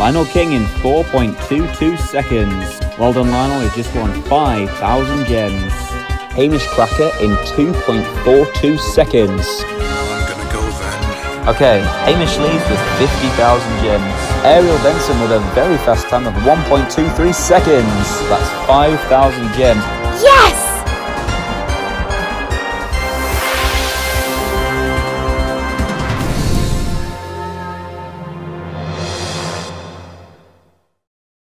Lionel King in 4.22 seconds. Well done, Lionel, you've just won 5,000 gems. Hamish Cracker in 2.42 seconds. I'm gonna go then. Okay, Hamish leads with 50,000 gems. Ariel Benson with a very fast time of 1.23 seconds. That's 5,000 gems. Yes!